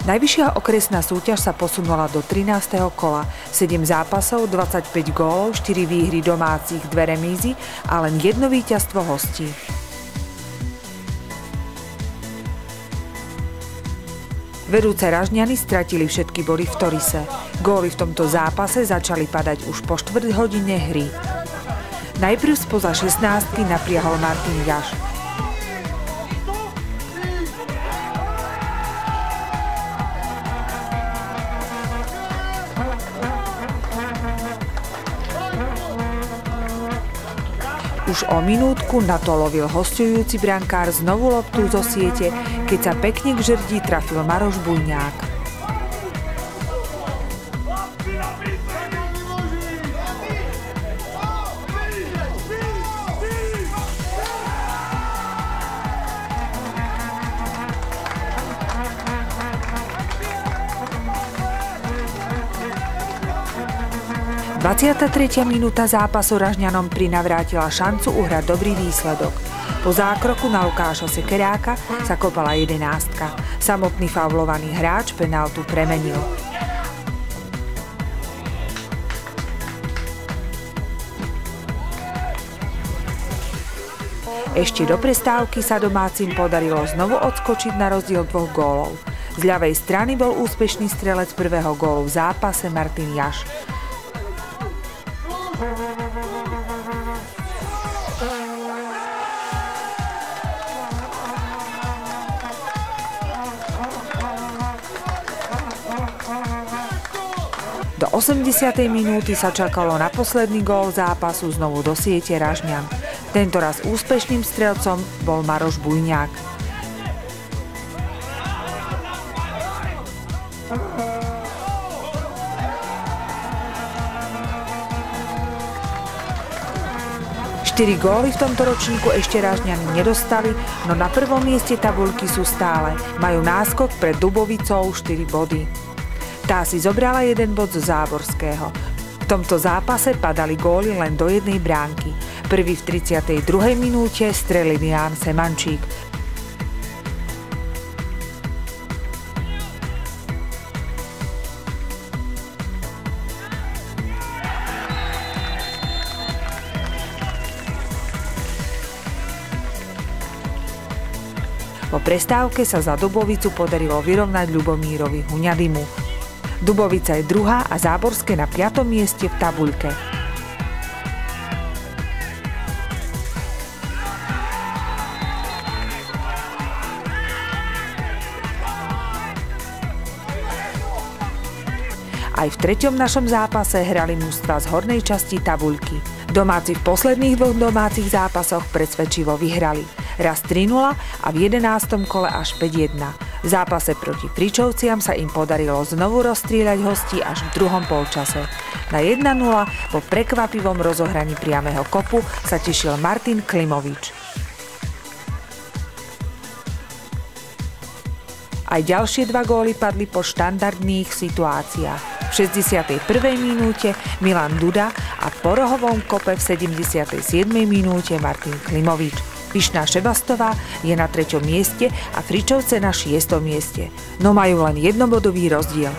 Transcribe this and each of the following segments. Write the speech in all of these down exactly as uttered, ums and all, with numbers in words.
Najvyššia okresná súťaž sa posunula do trinásteho kola. sedem zápasov, dvadsaťpäť gólov, štyri výhry domácich, dve remízy a len jedno víťazstvo hostí. Vedúce Ražňany stratili všetky body v Torise. Góly v tomto zápase začali padať už po štvrť hodine hry. Najprv spoza šestnástky napriahol Martin Jaš. Už o minútku na to lovil hosťujúci brankár znovu loptu zo siete, keď sa pekne k žrdí trafil Maroš Bujňák. dvadsiata tretia minúta zápasu Ražňanom prinavrátila šancu uhrať dobrý výsledok. Po zákroku na Lukáša Sekeráka sa kopala jedenástka. Samotný faulovaný hráč penáltu premenil. Ešte do prestávky sa domácim podarilo znovu odskočiť na rozdiel dvoch gólov. Z ľavej strany bol úspešný strelec prvého gólu v zápase Martin Jaš. Do osemdesiatej minúty sa čakalo na posledný gól zápasu znovu do siete Ražňan. Tentoraz úspešným strelcom bol Maroš Bujňák. Štyri góly v tomto ročníku ešte Ražňany nedostali, no na prvom mieste tabuľky sú stále. Majú náskok pred Dubovicou štyri body. Tá si zobrala jeden bod zo Záborského. V tomto zápase padali góly len do jednej bránky. Prvý v tridsiatej druhej minúte strelil Ján Semančík. Po prestávke sa za Dubovicu podarilo vyrovnať Ľubomírovi Huňadimu. Dubovica je druhá a Záborské na piatom mieste v tabuľke. Aj v treťom našom zápase hrali mužstva z hornej časti tabuľky. Domáci v posledných dvoch domácich zápasoch presvedčivo vyhrali. Raz tri nula a v jedenástom kole až päť jedna. V zápase proti Fričovciam sa im podarilo znovu rozstrieľať hostí až v druhom polčase. Na jeden nula po prekvapivom rozohraní priameho kopu sa tešil Martin Klimovič. Aj ďalšie dva góly padli po štandardných situáciách. V šesťdesiatej prvej minúte Milan Duda a po rohovom kope v sedemdesiatej siedmej minúte Martin Klimovič. Vyšná Šebastová je na treťom mieste a Fričovce na šiestom mieste, no majú len jednobodový rozdiel.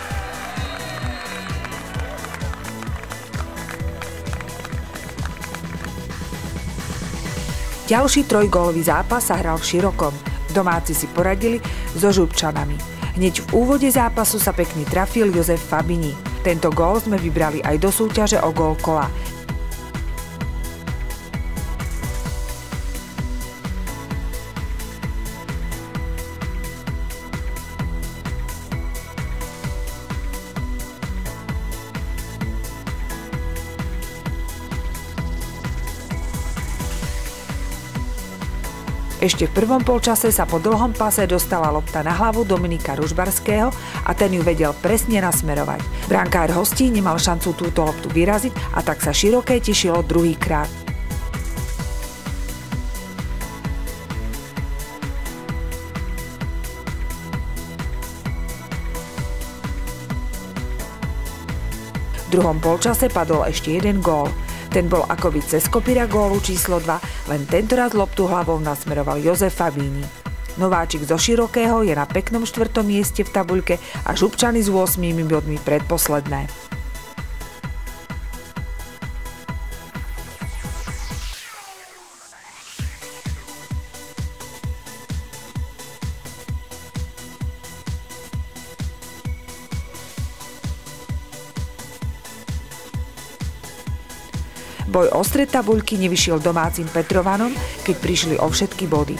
Ďalší trojgólový zápas sa hral v Širokom. Domáci si poradili so Župčanami. Hneď v úvode zápasu sa pekne trafil Jozef Fabini. Tento gól sme vybrali aj do súťaže o gól kola. Ešte v prvom polčase sa po dlhom pase dostala lopta na hlavu Dominika Ružbarského a ten ju vedel presne nasmerovať. Brankár hostí nemal šancu túto loptu vyraziť a tak sa Široké tešilo druhýkrát. V druhom polčase padol ešte jeden gól. Ten bol akoby cez kopíra gólu číslo dva, len tentoraz loptu hlavou nasmeroval Jozef Fabini. Nováčik zo Širokého je na peknom štvrtom mieste v tabuľke a Župčany s ôsmimi bodmi predposledné. Boj o stred tabuľky nevyšiel domácim Petrovanom, keď prišli o všetky body.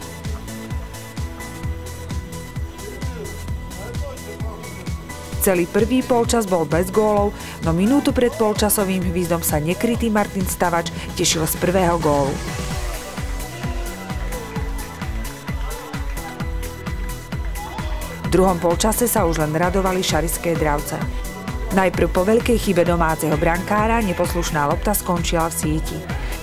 Celý prvý polčas bol bez gólov, no minútu pred polčasovým hvízdom sa nekrytý Martin Stavač tešil z prvého gólu. V druhom polčase sa už len radovali šarišské dravce. Najprv po veľkej chybe domáceho brankára neposlušná lopta skončila v sieti.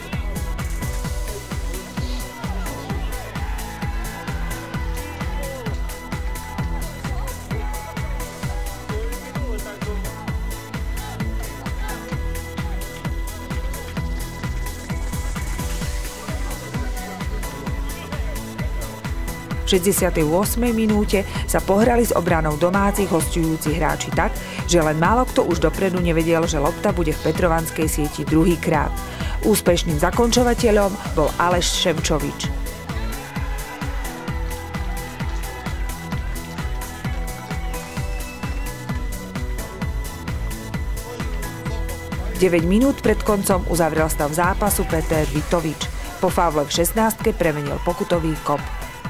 V šesťdesiatej ôsmej minúte sa pohrali s obranou domácich hosťujúcich hráči tak, že len málo kto už dopredu nevedel, že lopta bude v petrovanskej sieti druhýkrát. Úspešným zakončovateľom bol Aleš Ševčovič. deväť minút pred koncom uzavrel stav zápasu Peter Vitovič. Po faule v šestnástke premenil pokutový kop.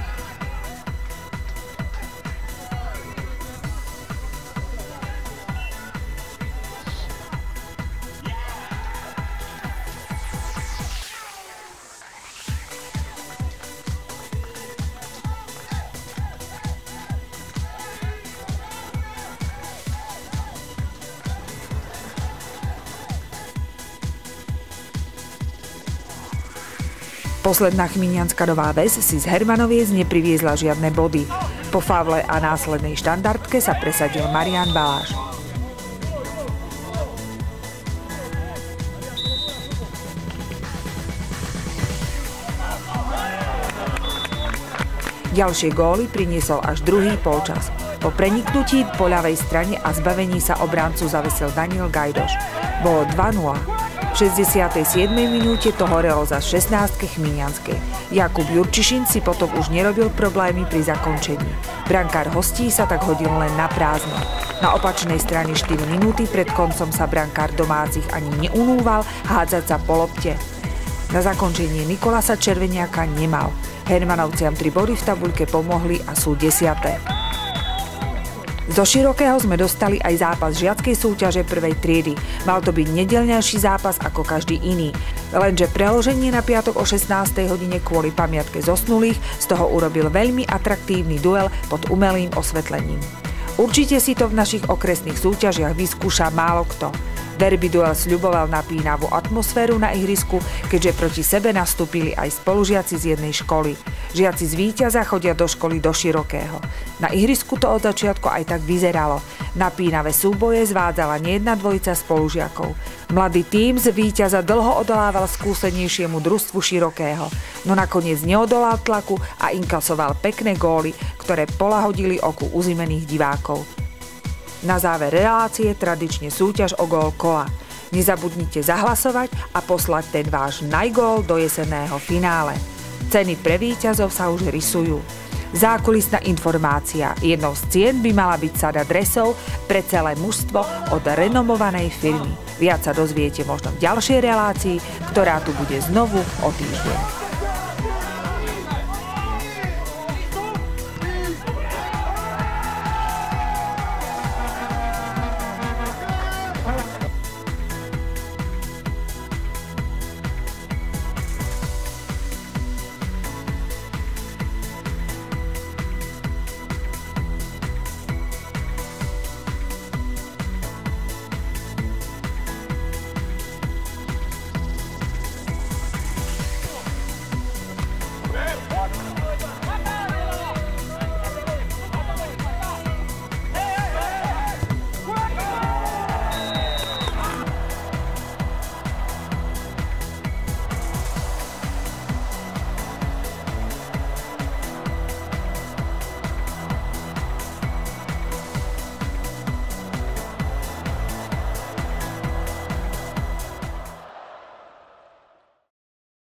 Posledná chminianska Nová Ves si z Hermanoviec nepriviezla žiadne body. Po faule a následnej štandardke sa presadil Marián Baláš. Ďalšie góly priniesol až druhý polčas. Po preniknutí po ľavej strane a zbavení sa obráncu zavesil Daniel Gajdoš. Bolo dva nula. V šesťdesiatej siedmej minúte to horelo za šestnástke chminianskej. Jakub Jurčišin si potom už nerobil problémy pri zakončení. Brankár hostí sa tak hodil len na prázdno. Na opačnej strane štyri minúty pred koncom sa brankár domácich ani neunúval hádzať sa po lopte. Na zakončenie Nikolasa Červeniaka nemal. Hermanovciam tri body v tabuľke pomohli a sú desiaté. Zo Širokého sme dostali aj zápas žiackej súťaže prvej triedy. Mal to byť nedeľnejší zápas ako každý iný. Lenže preloženie na piatok o šestnástej hodine kvôli pamiatke zosnulých z toho urobil veľmi atraktívny duel pod umelým osvetlením. Určite si to v našich okresných súťažiach vyskúša málo kto. Derby duel sľuboval napínavú atmosféru na ihrisku, keďže proti sebe nastúpili aj spolužiaci z jednej školy. Žiaci z Víťaza chodia do školy do Širokého. Na ihrisku to od začiatku aj tak vyzeralo. Napínavé súboje zvádzala nejedna dvojica spolužiakov. Mladý tím z Víťaza dlho odolával skúsenejšiemu družstvu Širokého, no nakoniec neodolal tlaku a inkasoval pekné góly, ktoré polahodili oku uzimených divákov. Na záver relácie tradične súťaž o gól kola. Nezabudnite zahlasovať a poslať ten váš najgól do jesenného finále. Ceny pre víťazov sa už rysujú. Zákulisná informácia. Jednou z cien by mala byť sada dresov pre celé mužstvo od renomovanej firmy. Viac sa dozviete možno v ďalšej relácii, ktorá tu bude znovu o týždeň.